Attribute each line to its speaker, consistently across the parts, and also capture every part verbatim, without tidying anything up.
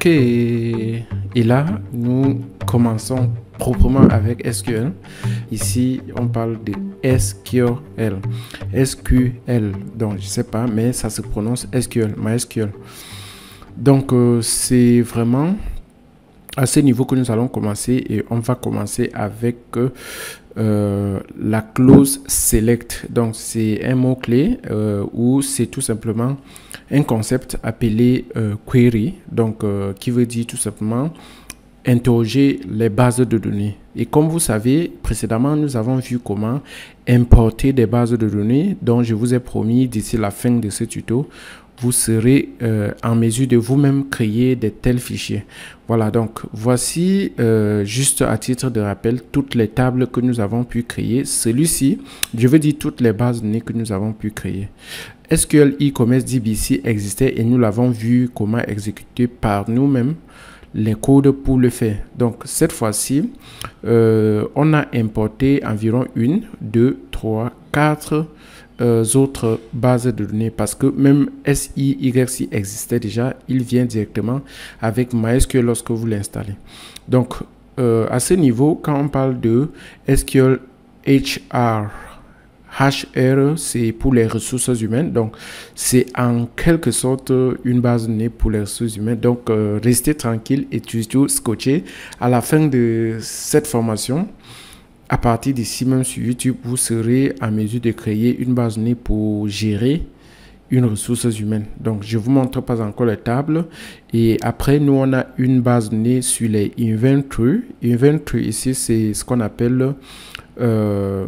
Speaker 1: Ok, et là, nous commençons proprement avec S Q L. Ici, on parle de S Q L. S Q L, donc je sais pas, mais ça se prononce S Q L, MySQL. Donc, euh, c'est vraiment à ce niveau que nous allons commencer et on va commencer avec euh, la clause select. Donc, c'est un mot-clé euh, ou c'est tout simplement un concept appelé euh, query, donc euh, qui veut dire tout simplement interroger les bases de données. Et comme vous savez, précédemment, nous avons vu comment importer des bases de données, dont je vous ai promis d'ici la fin de ce tuto, vous serez euh, en mesure de vous-même créer de tels fichiers. Voilà, donc voici, euh, juste à titre de rappel, toutes les tables que nous avons pu créer. Celui-ci, je veux dire toutes les bases de données que nous avons pu créer. S Q L e-commerce D B C existait et nous l'avons vu comment exécuter par nous-mêmes les codes pour le faire. Donc cette fois-ci, euh, on a importé environ une, deux, trois, quatre euh, autres bases de données parce que même S I Y C existait déjà, il vient directement avec MySQL lorsque vous l'installez. Donc euh, à ce niveau, quand on parle de S Q L H R, H R, c'est pour les ressources humaines. Donc, c'est en quelque sorte une base de données pour les ressources humaines. Donc, euh, restez tranquille et toujours scotché. À la fin de cette formation, à partir d'ici même sur YouTube, vous serez en mesure de créer une base de données pour gérer une ressource humaine. Donc, je ne vous montre pas encore les tables. Et après, nous, on a une base de données sur les inventory. Inventory, ici, c'est ce qu'on appelle Euh,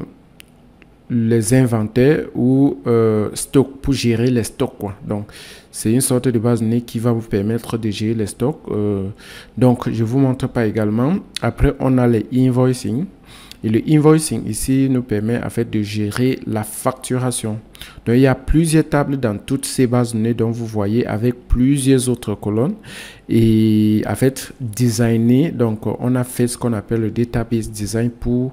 Speaker 1: les inventaires ou euh, stock pour gérer les stocks quoi. Donc c'est une sorte de base de données qui va vous permettre de gérer les stocks. Euh, donc je vous montre pas également. Après on a les invoicing et le invoicing ici nous permet en fait de gérer la facturation. Donc il y a plusieurs tables dans toutes ces bases de données dont vous voyez avec plusieurs autres colonnes et en fait designer. Donc on a fait ce qu'on appelle le database design pour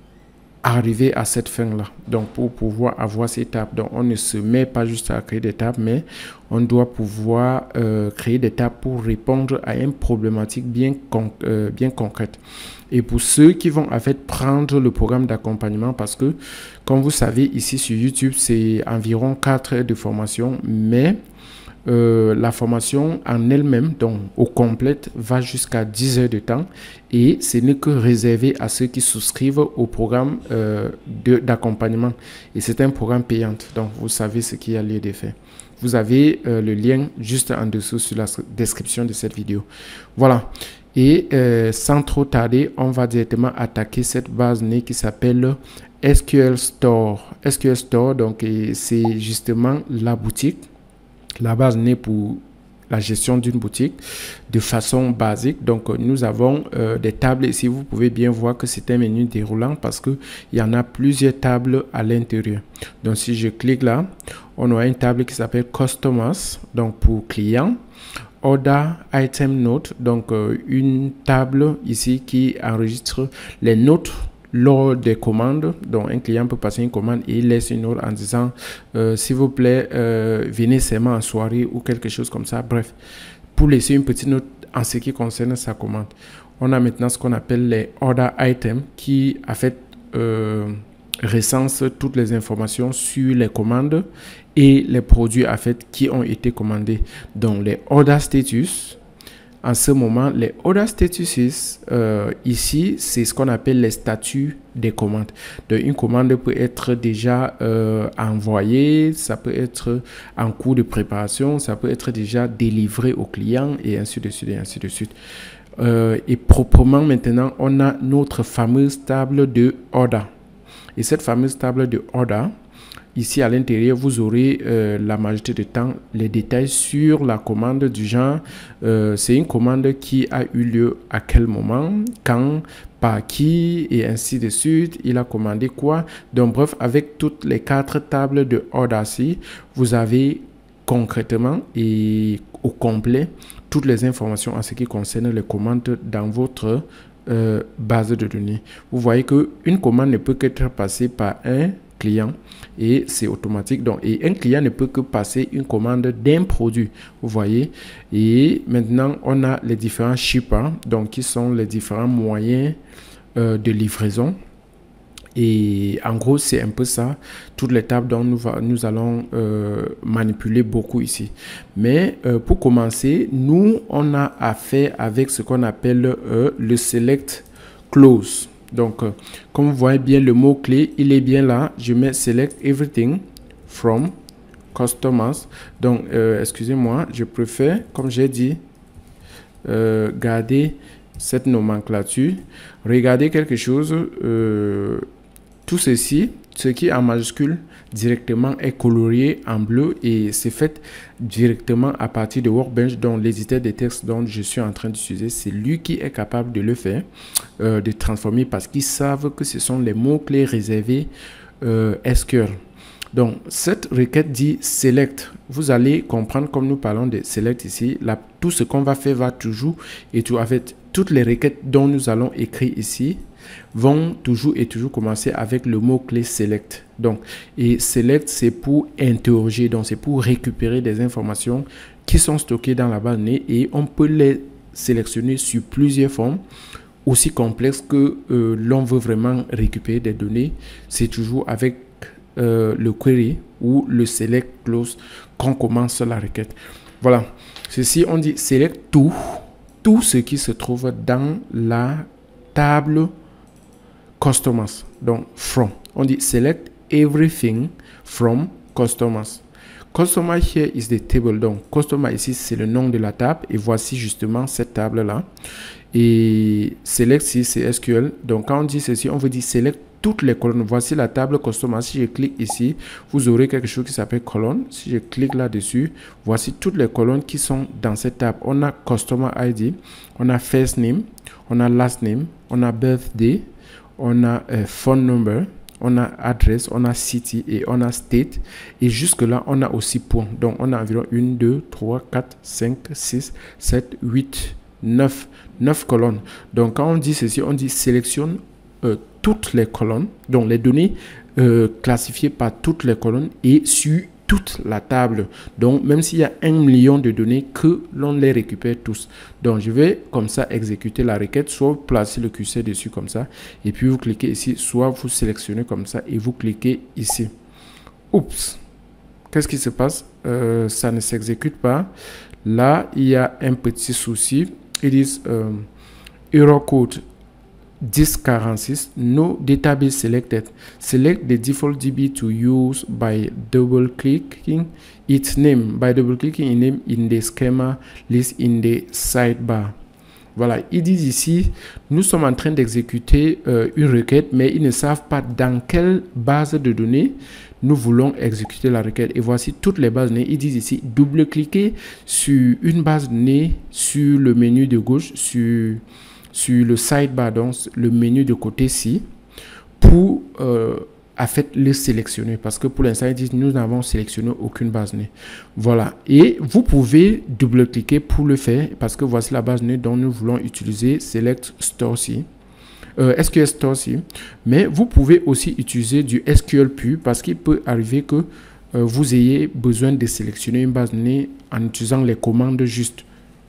Speaker 1: arriver à cette fin là, donc pour pouvoir avoir ces tables. Donc on ne se met pas juste à créer des tables, mais on doit pouvoir euh, créer des tables pour répondre à une problématique bien, con euh, bien concrète. Et pour ceux qui vont en fait prendre le programme d'accompagnement, parce que comme vous savez ici sur YouTube c'est environ quatre heures de formation, mais Euh, la formation en elle-même, donc au complète, va jusqu'à dix heures de temps et ce n'est que réservé à ceux qui souscrivent au programme euh, d'accompagnement. Et c'est un programme payant, donc vous savez ce qu'il y a lieu de faire. Vous avez euh, le lien juste en dessous sur la description de cette vidéo. Voilà. Et euh, sans trop tarder, on va directement attaquer cette base de données qui s'appelle S Q L Store. S Q L Store, donc c'est justement la boutique, la base de données pour la gestion d'une boutique de façon basique. Donc nous avons euh, des tables ici. Vous pouvez bien voir que c'est un menu déroulant parce que il y en a plusieurs tables à l'intérieur. Donc si je clique là, on aura une table qui s'appelle Customers, donc pour clients. Order Item Note, donc euh, une table ici qui enregistre les notes lors des commandes. Donc un client peut passer une commande et il laisse une note en disant euh, s'il vous plaît euh, venez seulement en soirée ou quelque chose comme ça. Bref, pour laisser une petite note en ce qui concerne sa commande. On a maintenant ce qu'on appelle les order items qui en fait euh, recense toutes les informations sur les commandes et les produits en fait qui ont été commandés. Donc les order status. En ce moment, les order statuses, euh, ici, c'est ce qu'on appelle les statuts des commandes. Donc, une commande peut être déjà euh, envoyée, ça peut être en cours de préparation, ça peut être déjà délivré au client et ainsi de suite et ainsi de suite. Euh, et proprement maintenant, on a notre fameuse table de order. Et cette fameuse table de order, ici à l'intérieur, vous aurez euh, la majorité du temps les détails sur la commande du genre. Euh, c'est une commande qui a eu lieu à quel moment, quand, par qui et ainsi de suite. Il a commandé quoi. Donc bref, avec toutes les quatre tables de order-ci, vous avez concrètement et au complet toutes les informations en ce qui concerne les commandes dans votre euh, base de données. Vous voyez que une commande ne peut qu'être passée par un client et c'est automatique. Donc, et un client ne peut que passer une commande d'un produit, vous voyez. Et maintenant, on a les différents shippers, donc qui sont les différents moyens euh, de livraison. Et en gros, c'est un peu ça, toutes les tables dont nous, va, nous allons euh, manipuler beaucoup ici. Mais euh, pour commencer, nous, on a affaire avec ce qu'on appelle euh, le Select Clause. Donc, euh, comme vous voyez bien, le mot-clé, il est bien là. Je mets Select Everything from Customers. Donc, euh, excusez-moi, je préfère, comme j'ai dit, euh, garder cette nomenclature. Regardez quelque chose... Euh, Tout ceci, ce qui est en majuscule directement est colorié en bleu et c'est fait directement à partir de Workbench, dont l'éditeur des textes dont je suis en train d'utiliser, c'est lui qui est capable de le faire, euh, de transformer parce qu'ils savent que ce sont les mots-clés réservés euh, S Q L. Donc, cette requête dit select. Vous allez comprendre, comme nous parlons de select ici, là, tout ce qu'on va faire va toujours et tout. En fait, toutes les requêtes dont nous allons écrire ici vont toujours et toujours commencer avec le mot-clé select. Donc, et select, c'est pour interroger, donc c'est pour récupérer des informations qui sont stockées dans la base de données et on peut les sélectionner sur plusieurs formes aussi complexes que euh, l'on veut vraiment récupérer des données. C'est toujours avec euh, le query ou le select clause qu'on commence la requête. Voilà. Ceci, on dit select tout, tout ce qui se trouve dans la table customers. Donc, from. On dit select everything from customers. Customer here is the table. Donc, customer ici, c'est le nom de la table. Et voici justement cette table-là. Et select ici, c'est S Q L. Donc, quand on dit ceci, on veut dire select toutes les colonnes. Voici la table customer. Si je clique ici, vous aurez quelque chose qui s'appelle colonne. Si je clique là-dessus, voici toutes les colonnes qui sont dans cette table. On a customer I D, on a first name, on a last name, on a birthday, on a euh, phone number, on a adresse, on a city et on a state. Et jusque là, on a aussi point. Donc, on a environ un, deux, trois, quatre, cinq, six, sept, huit, neuf. neuf colonnes. Donc, quand on dit ceci, on dit sélectionne euh, toutes les colonnes. Donc, les données euh, classifiées par toutes les colonnes et sur toute la table. Donc, même s'il y a un million de données, que l'on les récupère tous. Donc, je vais comme ça exécuter la requête, soit vous placez le curseur dessus comme ça, et puis vous cliquez ici, soit vous sélectionnez comme ça, et vous cliquez ici. Oups! Qu'est-ce qui se passe? Euh, ça ne s'exécute pas. Là, il y a un petit souci. It is um, error code dix quarante-six, no database selected. Select the default D B to use by double clicking its name, by double clicking in name in the schema list in the sidebar. Voilà, ils disent ici, nous sommes en train d'exécuter euh, une requête, mais ils ne savent pas dans quelle base de données nous voulons exécuter la requête. Et voici toutes les bases de données. Ils disent ici, double-cliquer sur une base de données sur le menu de gauche, sur sur le sidebar, donc le menu de côté-ci, pour euh, en fait le sélectionner, parce que pour l'instant ils disent nous n'avons sélectionné aucune base de données. Voilà, et vous pouvez double-cliquer pour le faire, parce que voici la base de données dont nous voulons utiliser, select store ci, euh, S Q L store ci, mais vous pouvez aussi utiliser du S Q L pur, parce qu'il peut arriver que euh, vous ayez besoin de sélectionner une base de données en utilisant les commandes justes.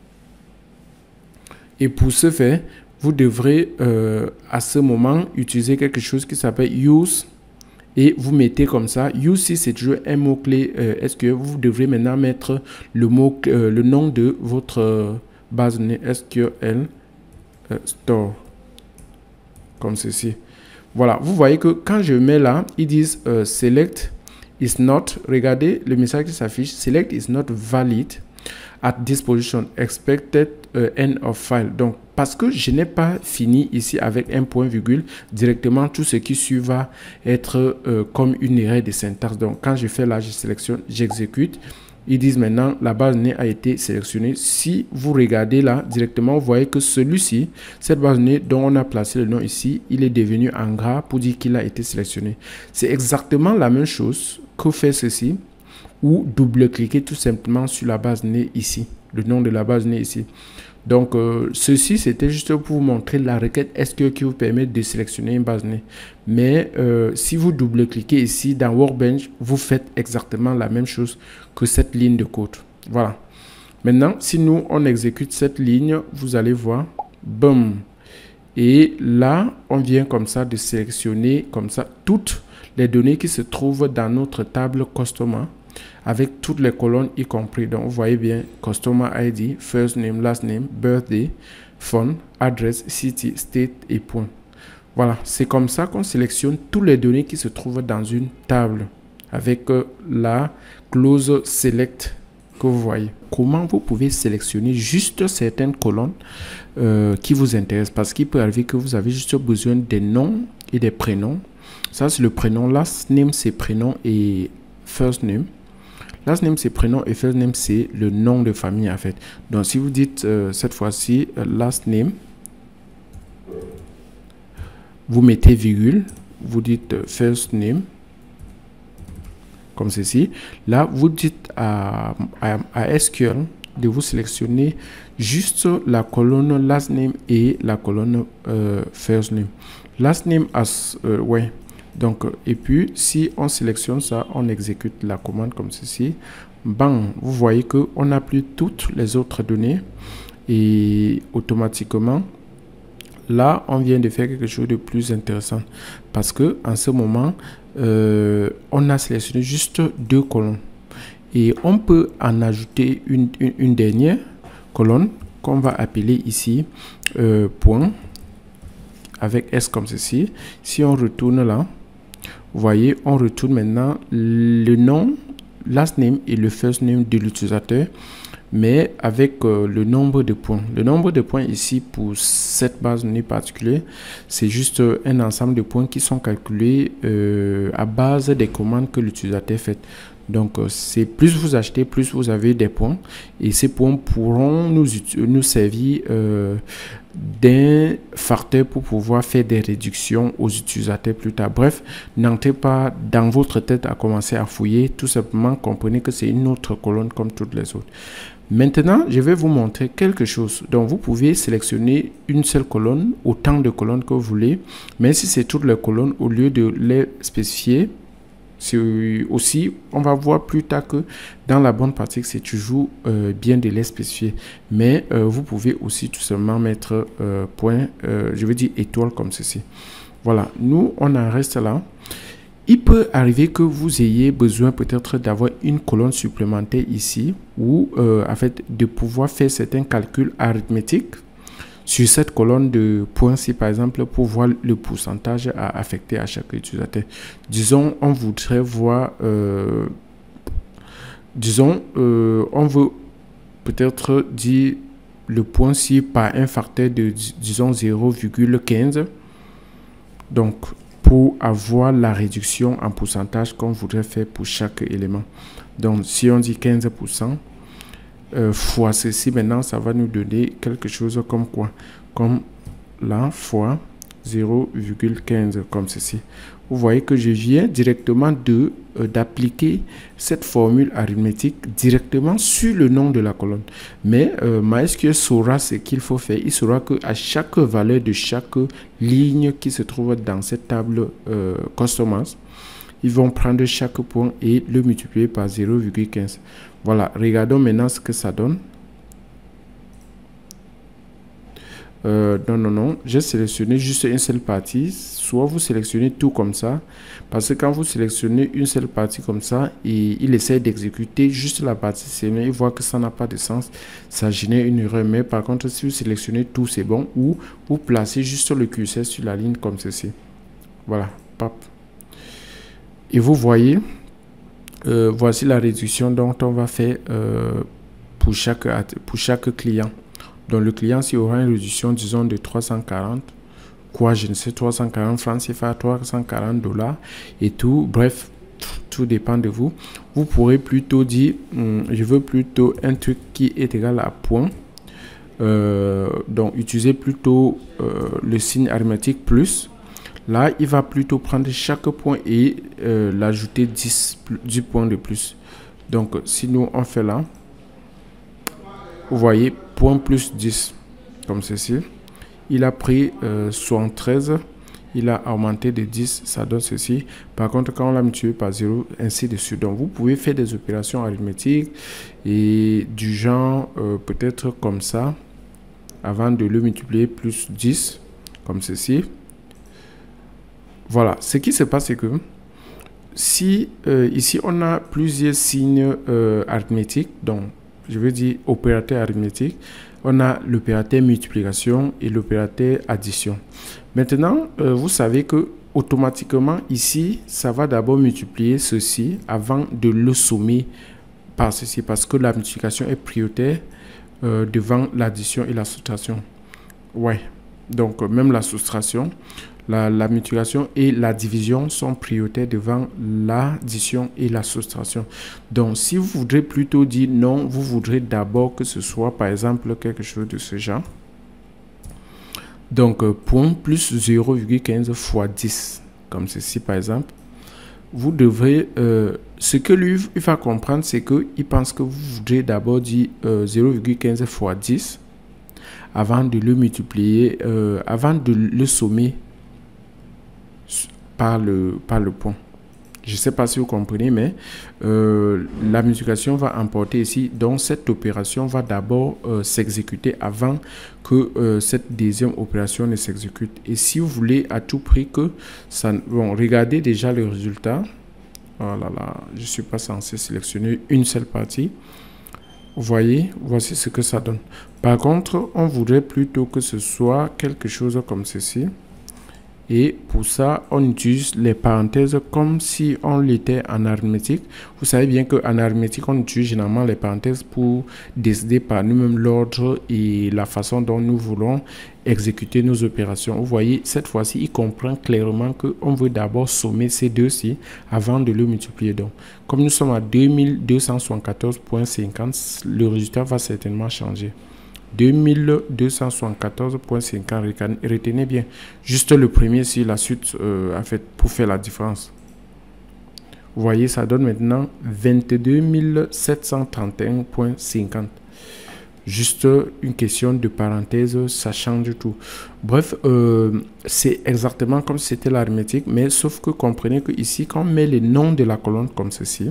Speaker 1: Et pour ce faire, vous devrez euh, à ce moment utiliser quelque chose qui s'appelle use et vous mettez comme ça. Use, si c'est toujours un mot-clé euh, S Q L, vous devrez maintenant mettre le, mot, euh, le nom de votre euh, base de données S Q L euh, store. Comme ceci. Voilà, vous voyez que quand je mets là, ils disent euh, select is not, regardez le message qui s'affiche, select is not valid at this position, expected uh, end of file. Donc, parce que je n'ai pas fini ici avec un point virgule, directement tout ce qui suit va être euh, comme une erreur de syntaxe. Donc, quand je fais là, je sélectionne, j'exécute. Ils disent maintenant, la base de données a été sélectionnée. Si vous regardez là, directement, vous voyez que celui-ci, cette base de données dont on a placé le nom ici, il est devenu en gras pour dire qu'il a été sélectionné. C'est exactement la même chose que fait ceci, ou double-cliquer tout simplement sur la base de données ici, le nom de la base de données ici. Donc, euh, ceci, c'était juste pour vous montrer la requête S Q L qui vous permet de sélectionner une base de données. Mais euh, si vous double-cliquez ici dans Workbench, vous faites exactement la même chose que cette ligne de code. Voilà. Maintenant, si nous, on exécute cette ligne, vous allez voir, boum. Et là, on vient comme ça de sélectionner comme ça toutes les données qui se trouvent dans notre table Customer, avec toutes les colonnes y compris. Donc, vous voyez bien, Customer I D, First Name, Last Name, Birthday, Phone, Address, City, State et point. Voilà, c'est comme ça qu'on sélectionne toutes les données qui se trouvent dans une table avec euh, la clause Select que vous voyez. Comment vous pouvez sélectionner juste certaines colonnes euh, qui vous intéressent, parce qu'il peut arriver que vous avez juste besoin des noms et des prénoms. Ça, c'est le prénom. Last Name, c'est prénom et First Name. Last name, c'est prénom et first name, c'est le nom de famille, en fait. Donc, si vous dites euh, cette fois-ci, euh, last name, vous mettez virgule, vous dites euh, first name, comme ceci. Là, vous dites à, à, à S Q L de vous sélectionner juste la colonne last name et la colonne euh, first name. Last name as, euh, ouais. Donc, et puis, si on sélectionne ça, on exécute la commande comme ceci. Bang, vous voyez qu'on n'a plus toutes les autres données. Et automatiquement, là, on vient de faire quelque chose de plus intéressant. Parce que en ce moment, euh, on a sélectionné juste deux colonnes. Et on peut en ajouter une, une, une dernière colonne qu'on va appeler ici euh, point avec S comme ceci. Si on retourne là, vous voyez, on retourne maintenant le nom, last name et le first name de l'utilisateur, mais avec euh, le nombre de points. Le nombre de points ici pour cette base de données particulière, c'est juste euh, un ensemble de points qui sont calculés euh, à base des commandes que l'utilisateur fait. Donc, euh, c'est plus vous achetez, plus vous avez des points. Et ces points pourront nous, nous servir euh, d'un facteur pour pouvoir faire des réductions aux utilisateurs plus tard. Bref, n'entrez pas dans votre tête à commencer à fouiller. Tout simplement, comprenez que c'est une autre colonne comme toutes les autres. Maintenant, je vais vous montrer quelque chose. Donc, vous pouvez sélectionner une seule colonne, autant de colonnes que vous voulez. Mais si c'est toutes les colonnes, au lieu de les spécifier, aussi, on va voir plus tard que dans la bonne pratique, c'est toujours euh, bien de les spécifier. Mais euh, vous pouvez aussi tout simplement mettre euh, point, euh, je veux dire étoile comme ceci. Voilà, nous, on en reste là. Il peut arriver que vous ayez besoin peut-être d'avoir une colonne supplémentaire ici ou euh, en fait de pouvoir faire certains calculs arithmétiques sur cette colonne de points-ci, par exemple, pour voir le pourcentage à affecter à chaque utilisateur. Disons, on voudrait voir, euh, disons, euh, on veut peut-être dire le point-ci par un facteur de, disons, zéro virgule quinze. Donc, pour avoir la réduction en pourcentage qu'on voudrait faire pour chaque élément. Donc, si on dit quinze pour cent, Euh, fois ceci, maintenant ça va nous donner quelque chose comme quoi, comme là fois zéro virgule quinze comme ceci. Vous voyez que je viens directement de euh, d'appliquer cette formule arithmétique directement sur le nom de la colonne. Mais euh, MySQL saura ce qu'il faut faire. Il saura que à chaque valeur de chaque ligne qui se trouve dans cette table euh, Customers, ils vont prendre chaque point et le multiplier par zéro virgule quinze. Voilà, regardons maintenant ce que ça donne. Euh, non, non, non, j'ai sélectionné juste une seule partie. Soit vous sélectionnez tout comme ça, parce que quand vous sélectionnez une seule partie comme ça, et il essaie d'exécuter juste la partie sélectionnée, il voit que ça n'a pas de sens, ça génère une erreur. Mais par contre, si vous sélectionnez tout, c'est bon. Ou vous placez juste le curseur sur la ligne comme ceci. Voilà, pop. Et vous voyez, euh, voici la réduction dont on va faire euh, pour, chaque, pour chaque client. Donc le client, s'il aura une réduction, disons, de trois cent quarante, quoi, je ne sais, trois cent quarante francs C F A, trois cent quarante dollars et tout. Bref, tout dépend de vous. Vous pourrez plutôt dire, hum, je veux plutôt un truc qui est égal à point. Euh, donc, utilisez plutôt euh, le signe arithmétique plus. Là, il va plutôt prendre chaque point et euh, l'ajouter dix points de plus. Donc, si nous on fait là, Vous voyez, point plus dix, comme ceci. Il a pris euh, soixante-treize, il a augmenté de dix, ça donne ceci. Par contre, quand on l'a multiplié par zéro, ainsi de suite. Donc, vous pouvez faire des opérations arithmétiques et du genre, euh, peut-être comme ça, avant de le multiplier plus dix, comme ceci. Voilà, ce qui se passe, c'est que si euh, ici, on a plusieurs signes euh, arithmétiques, donc, je veux dire opérateur arithmétique, on a l'opérateur multiplication et l'opérateur addition. Maintenant, euh, vous savez que automatiquement ici, ça va d'abord multiplier ceci avant de le sommer par ceci parce que la multiplication est prioritaire euh, devant l'addition et la soustraction. Ouais, donc euh, même la soustraction, la, la multiplication et la division sont prioritaires devant l'addition et la soustraction. Donc, si vous voudrez plutôt dire non, vous voudrez d'abord que ce soit, par exemple, quelque chose de ce genre. Donc, euh, point plus zéro virgule quinze fois dix, comme ceci, par exemple. Vous devrez, euh, ce que lui il va comprendre, c'est qu'il pense que vous voudrez d'abord dire euh, zéro virgule quinze fois dix avant de le multiplier, euh, avant de le sommer par le, par le point. Je ne sais pas si vous comprenez, mais euh, la multiplication va emporter ici. Donc, cette opération va d'abord euh, s'exécuter avant que euh, cette deuxième opération ne s'exécute. Et si vous voulez à tout prix que ça... Bon, regardez déjà le résultat. Oh là là, je ne suis pas censé sélectionner une seule partie. Vous voyez, voici ce que ça donne. Par contre, on voudrait plutôt que ce soit quelque chose comme ceci. Et pour ça, on utilise les parenthèses comme si on l'était en arithmétique. Vous savez bien qu'en arithmétique, on utilise généralement les parenthèses pour décider par nous-mêmes l'ordre et la façon dont nous voulons exécuter nos opérations. Vous voyez, cette fois-ci, il comprend clairement qu'on veut d'abord sommer ces deux-ci avant de le multiplier. Donc, comme nous sommes à deux mille deux cent soixante-quatorze virgule cinquante, le résultat va certainement changer. deux mille deux cent soixante-quatorze virgule cinquante, retenez bien, juste le premier si la suite euh, a fait pour faire la différence. Vous voyez, ça donne maintenant vingt-deux mille sept cent trente et un virgule cinquante. Juste une question de parenthèse, ça change tout. Bref, euh, c'est exactement comme si c'était l'arithmétique, mais sauf que comprenez que ici, quand on met les noms de la colonne comme ceci,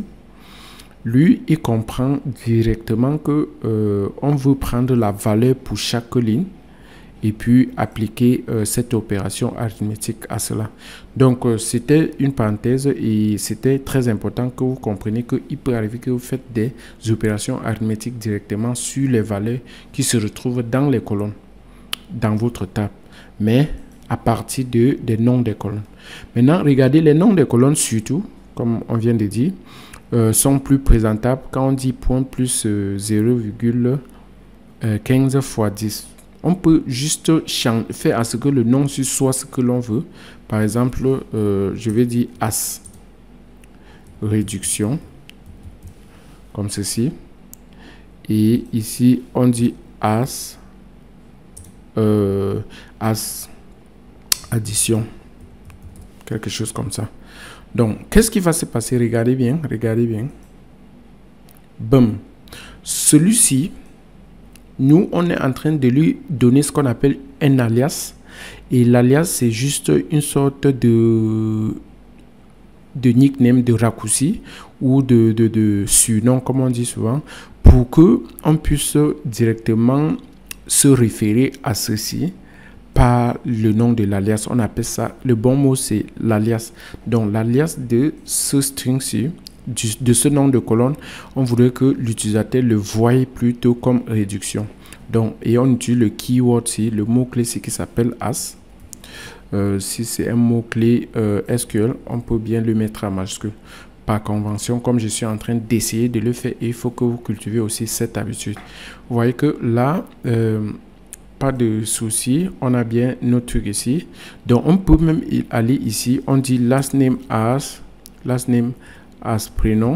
Speaker 1: lui, il comprend directement que euh, on veut prendre la valeur pour chaque ligne et puis appliquer euh, cette opération arithmétique à cela. Donc, euh, c'était une parenthèse et c'était très important que vous compreniez qu'il peut arriver que vous faites des opérations arithmétiques directement sur les valeurs qui se retrouvent dans les colonnes, dans votre table, mais à partir de, des noms des colonnes. Maintenant, regardez les noms des colonnes surtout, comme on vient de dire, Euh, sont plus présentables quand on dit point plus euh, zéro virgule quinze fois dix. On peut juste faire à ce que le nom soit ce que l'on veut. Par exemple, euh, je vais dire as réduction, comme ceci. Et ici, on dit as, euh, as addition, quelque chose comme ça. Donc, qu'est-ce qui va se passer? Regardez bien, regardez bien. Boum. Celui-ci, nous, on est en train de lui donner ce qu'on appelle un alias. Et l'alias, c'est juste une sorte de, de nickname, de raccourci ou de, de, de surnom, comme on dit souvent, pour qu'on puisse directement se référer à ceci par le nom de l'alias. On appelle ça, le bon mot c'est l'alias. Donc l'alias de ce string-ci, de ce nom de colonne, on voudrait que l'utilisateur le voie plutôt comme réduction. Donc, et on utilise le keyword ici, le mot-clé c'est qui s'appelle as. Euh, si c'est un mot-clé euh, S Q L, on peut bien le mettre en majuscule. Par convention, comme je suis en train d'essayer de le faire, il faut que vous cultivez aussi cette habitude. Vous voyez que là, euh, pas de souci, on a bien notre truc ici. Donc on peut même aller ici, on dit last name as, last name as prénom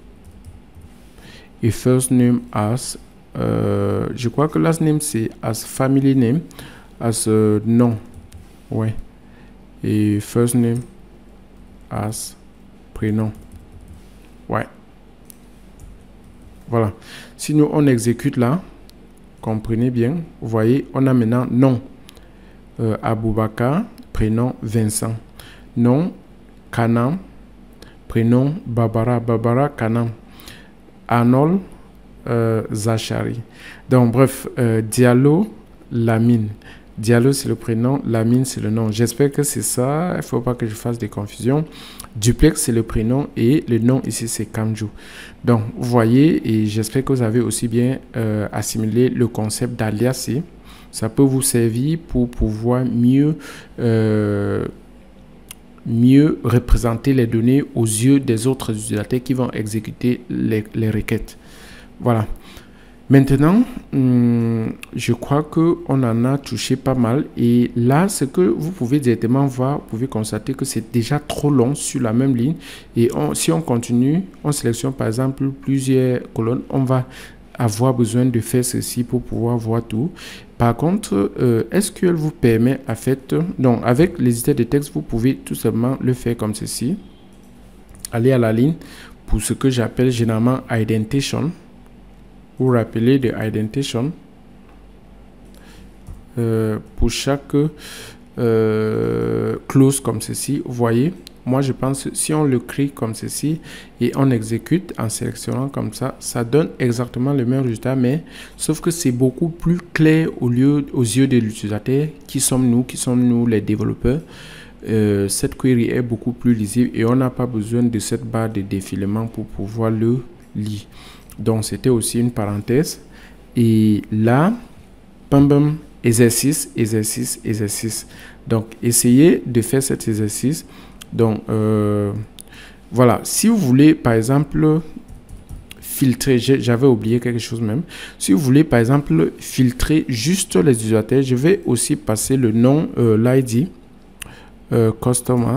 Speaker 1: et first name as, euh, je crois que last name c'est as family name, as euh, nom, ouais, et first name as prénom, ouais. Voilà. Si nous on exécute là, Comprenez bien. Vous voyez, on a maintenant nom. Euh, Aboubakar, prénom Vincent. Nom Kanam, prénom Barbara, Barbara Kanam. Arnold euh, Zachary. Donc bref, euh, Diallo Lamine. Diallo c'est le prénom, Lamine c'est le nom. J'espère que c'est ça. Il ne faut pas que je fasse des confusions. Duplex c'est le prénom et le nom ici c'est Kamju. Donc vous voyez, et j'espère que vous avez aussi bien euh, assimilé le concept d'aliaser. Ça peut vous servir pour pouvoir mieux euh, mieux représenter les données aux yeux des autres utilisateurs qui vont exécuter les, les requêtes. Voilà. Maintenant, hum, je crois qu'on en a touché pas mal. Et là, ce que vous pouvez directement voir, vous pouvez constater que c'est déjà trop long sur la même ligne. Et on, si on continue, on sélectionne par exemple plusieurs colonnes, on va avoir besoin de faire ceci pour pouvoir voir tout. Par contre, euh, S Q L vous permet en fait, donc avec les éditeurs de texte, vous pouvez tout simplement le faire comme ceci. Aller à la ligne pour ce que j'appelle généralement indentation. Vous rappelez de indentation euh, pour chaque euh, clause comme ceci. Vous voyez, moi je pense si on le crée comme ceci et on exécute en sélectionnant comme ça, ça donne exactement le même résultat, mais sauf que c'est beaucoup plus clair au lieu, aux yeux de l'utilisateur qui sommes nous, qui sommes nous les développeurs. Euh, cette query est beaucoup plus lisible et on n'a pas besoin de cette barre de défilement pour pouvoir le lire. Donc c'était aussi une parenthèse. Et là, bam bam, exercice, exercice, exercice. Donc essayez de faire cet exercice. Donc euh, voilà, si vous voulez par exemple filtrer, j'avais oublié quelque chose même. Si vous voulez par exemple filtrer juste les utilisateurs, je vais aussi passer le nom, euh, l'I D, euh, customer,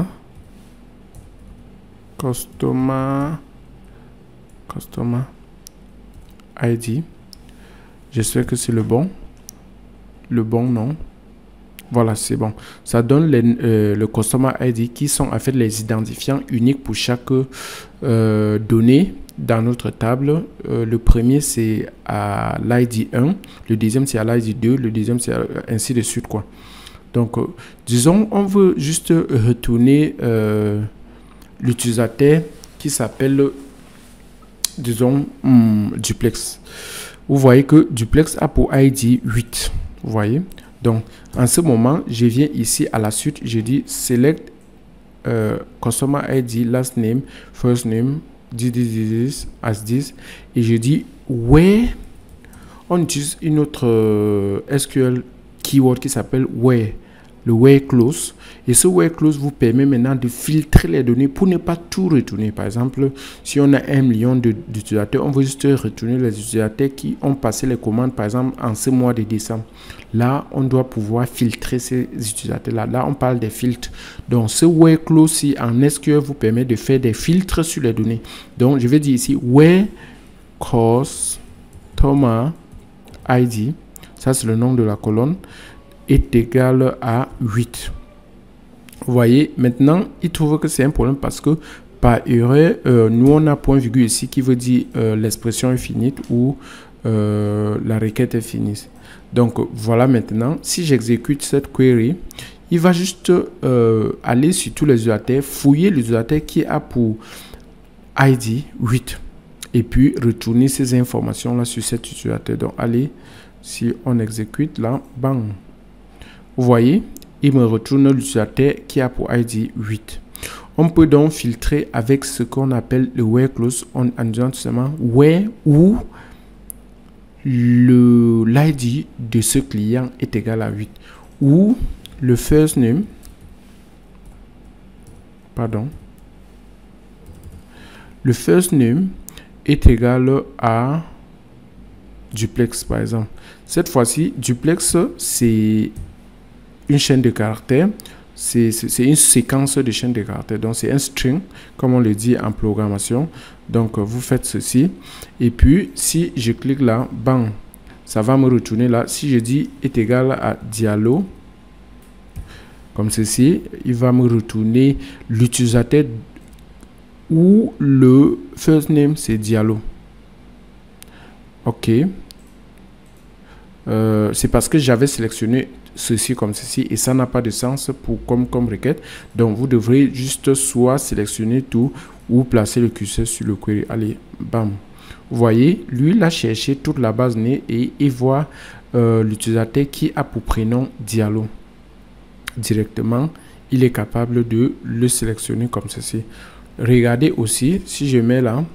Speaker 1: customer, customer. I D. J'espère que c'est le bon. Le bon nom. Voilà, c'est bon. Ça donne les, euh, le Customer I D qui sont en fait les identifiants uniques pour chaque euh, donnée dans notre table. Euh, le premier, c'est à l'I D un. Le deuxième, c'est à l'I D deux. Le deuxième, c'est ainsi de suite, quoi. Donc, euh, disons, on veut juste retourner euh, l'utilisateur qui s'appelle... disons hum, duplex. Vous voyez que duplex a pour I D huit. Vous voyez, donc en ce moment je viens ici à la suite, je dis select euh, customer I D last name first name this, this, this, as this, et je dis where. On utilise une autre euh, S Q L keyword qui s'appelle where, le where clause, et ce where clause vous permet maintenant de filtrer les données pour ne pas tout retourner. Par exemple, si on a un million d'utilisateurs, on veut juste retourner les utilisateurs qui ont passé les commandes par exemple en ce mois de décembre. Là, on doit pouvoir filtrer ces utilisateurs-là. Là, on parle des filtres. Donc, ce where clause-ci en S Q L vous permet de faire des filtres sur les données. Donc, je vais dire ici where customer I D, ça c'est le nom de la colonne, est égal à huit. Vous voyez, maintenant, il trouve que c'est un problème parce que par erreur, euh, nous on a point virgule ici qui veut dire euh, l'expression est finie ou euh, la requête est finie. Donc voilà, maintenant, si j'exécute cette query, il va juste euh, aller sur tous les utilisateurs, fouiller l'utilisateur qui a pour I D huit et puis retourner ces informations là sur cet utilisateur. Donc allez, si on exécute là, bang. Vous voyez, il me retourne l'utilisateur qui a pour I D huit. On peut donc filtrer avec ce qu'on appelle le where clause en, en disant tout simplement where où le l'I D de ce client est égal à huit, ou le first name, pardon, le first name est égal à duplex par exemple. Cette fois-ci, duplex c'est une chaîne de caractères, c'est une séquence de chaînes de caractères, donc c'est un string comme on le dit en programmation. Donc vous faites ceci et puis si je clique là, bang, ça va me retourner là. Si je dis est égal à Diallo comme ceci, il va me retourner l'utilisateur où le first name c'est Diallo. Ok, Euh, c'est parce que j'avais sélectionné ceci comme ceci et ça n'a pas de sens pour comme, comme requête. Donc, vous devrez juste soit sélectionner tout ou placer le curseur sur le query. Allez, bam. Vous voyez, lui, il a cherché toute la base de données et il voit euh, l'utilisateur qui a pour prénom Diallo. Directement, il est capable de le sélectionner comme ceci. Regardez aussi, si je mets là,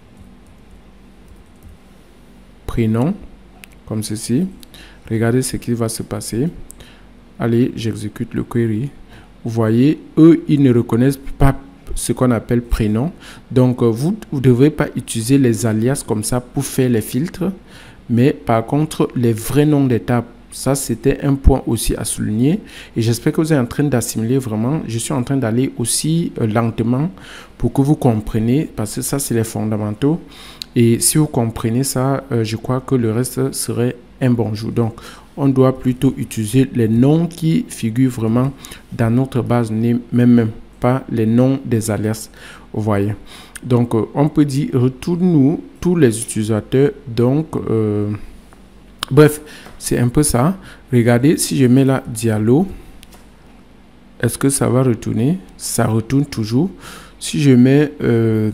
Speaker 1: prénom, comme ceci, regardez ce qui va se passer. Allez, j'exécute le query. Vous voyez, eux, ils ne reconnaissent pas ce qu'on appelle prénom. Donc, vous ne devrez pas utiliser les alias comme ça pour faire les filtres. Mais par contre, les vrais noms des tables, ça, c'était un point aussi à souligner. Et j'espère que vous êtes en train d'assimiler vraiment. Je suis en train d'aller aussi euh, lentement pour que vous compreniez. Parce que ça, c'est les fondamentaux. Et si vous comprenez ça, euh, je crois que le reste serait un bonjour. Donc, on doit plutôt utiliser les noms qui figurent vraiment dans notre base de données, même, même pas les noms des alias. Vous voyez. Donc, euh, on peut dire retourne-nous tous les utilisateurs. Donc, euh, bref, c'est un peu ça. Regardez, si je mets là Diallo, est-ce que ça va retourner? Ça retourne toujours. Si je mets euh,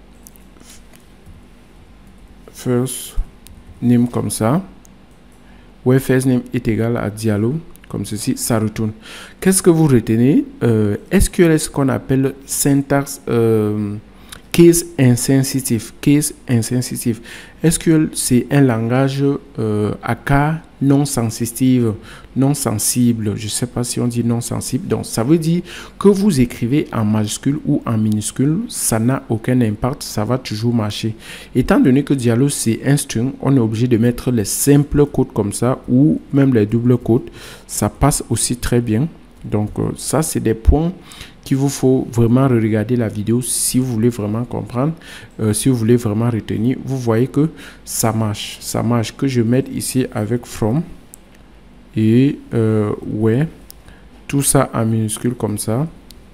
Speaker 1: first name comme ça, ouais, first name est égal à Diallo, comme ceci, ça retourne. Qu'est-ce que vous retenez? euh, S Q L est ce qu'on appelle syntaxe euh, case insensitive. Case insensitive. S Q L, c'est un langage euh, à cas non sensitive, non sensible. Je ne sais pas si on dit non sensible. Donc, ça veut dire que vous écrivez en majuscule ou en minuscule, ça n'a aucun impact, ça va toujours marcher. Étant donné que Diallo, c'est un string, on est obligé de mettre les simples codes comme ça ou même les doubles codes. Ça passe aussi très bien. Donc, euh, ça, c'est des points qu'il vous faut vraiment regarder la vidéo si vous voulez vraiment comprendre, euh, si vous voulez vraiment retenir. Vous voyez que ça marche, ça marche. Que je mette ici avec from et euh, ouais, tout ça en minuscule comme ça,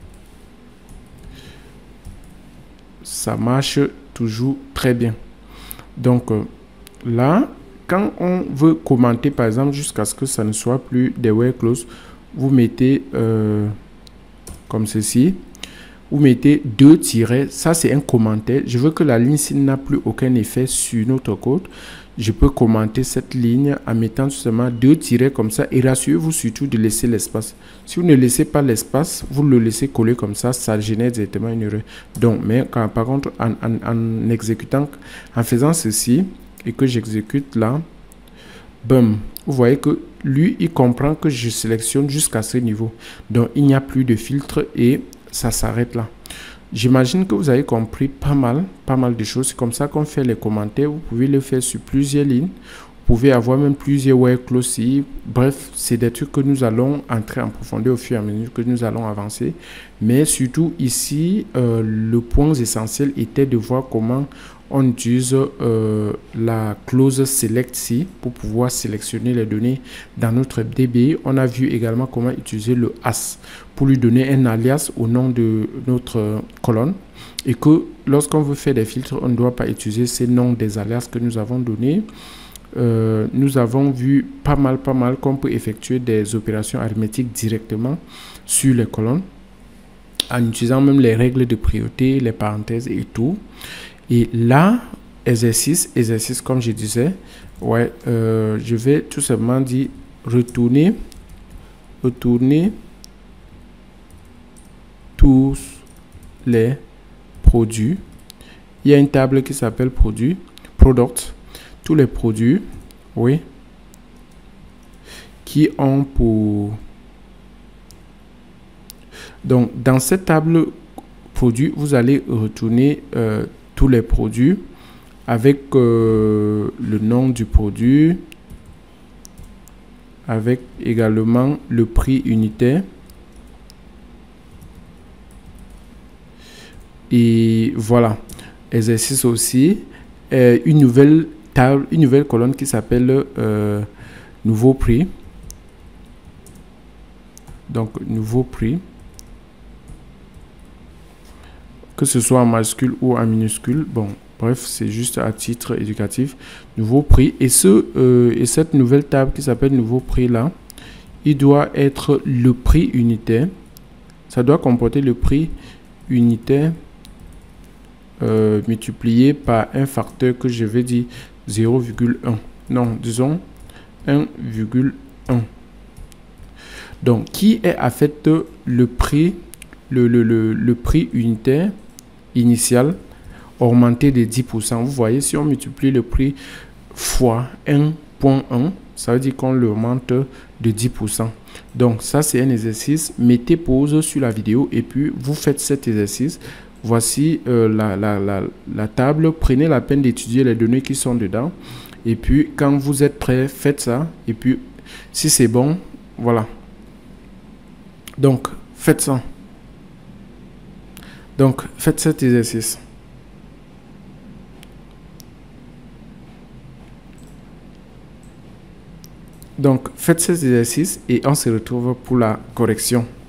Speaker 1: ça marche toujours très bien. Donc euh, là, quand on veut commenter par exemple jusqu'à ce que ça ne soit plus des where clause, vous mettez euh, comme ceci, vous mettez deux tirets, ça c'est un commentaire. Je veux que la ligne ci n'a plus aucun effet sur notre code. Je peux commenter cette ligne en mettant seulement deux tirets comme ça et rassurez-vous surtout de laisser l'espace. Si vous ne laissez pas l'espace, vous le laissez coller comme ça, ça génère directement une erreur. Donc, mais quand, par contre, en, en, en exécutant, en faisant ceci et que j'exécute là, bam, vous voyez que lui, il comprend que je sélectionne jusqu'à ce niveau. Donc, il n'y a plus de filtre et ça s'arrête là. J'imagine que vous avez compris pas mal, pas mal de choses. C'est comme ça qu'on fait les commentaires. Vous pouvez le faire sur plusieurs lignes. Vous pouvez avoir même plusieurs where clause. Bref, c'est des trucs que nous allons entrer en profondeur au fur et à mesure que nous allons avancer. Mais surtout ici, euh, le point essentiel était de voir comment on utilise euh, la clause select si pour pouvoir sélectionner les données dans notre D B. On a vu également comment utiliser le as pour lui donner un alias au nom de notre colonne et que lorsqu'on veut faire des filtres, on ne doit pas utiliser ces noms des alias que nous avons donnés. Euh, nous avons vu pas mal, pas mal qu'on peut effectuer des opérations arithmétiques directement sur les colonnes en utilisant même les règles de priorité, les parenthèses et tout. Et là, exercice, exercice comme je disais, ouais, euh, je vais tout simplement dire retourner, retourner tous les produits. Il y a une table qui s'appelle produits, product, tous les produits, oui, qui ont pour... Donc, dans cette table produits, vous allez retourner euh, tous les produits avec euh, le nom du produit, avec également le prix unitaire. Et voilà, exercice aussi, euh, une nouvelle table, une nouvelle colonne qui s'appelle euh, nouveau prix. Donc, nouveau prix. Que ce soit en majuscule ou en minuscule, bon, Bref, c'est juste à titre éducatif. Nouveau prix. Et, ce, euh, et cette nouvelle table qui s'appelle nouveau prix là, il doit être le prix unitaire. Ça doit comporter le prix unitaire euh, multiplié par un facteur que je vais dire zéro virgule un. Non, disons un virgule un. Donc, qui est en fait le prix, le, le, le, le prix unitaire initial augmenté de dix pour cent. Vous voyez, si on multiplie le prix fois un virgule un, ça veut dire qu'on l'augmente de dix pour cent. Donc, ça, c'est un exercice. Mettez pause sur la vidéo et puis vous faites cet exercice. Voici euh, la, la, la, la table. Prenez la peine d'étudier les données qui sont dedans. Et puis, quand vous êtes prêt, faites ça. Et puis, si c'est bon, voilà. Donc, faites ça. Donc, faites cet exercice. Donc, faites cet exercice et on se retrouve pour la correction.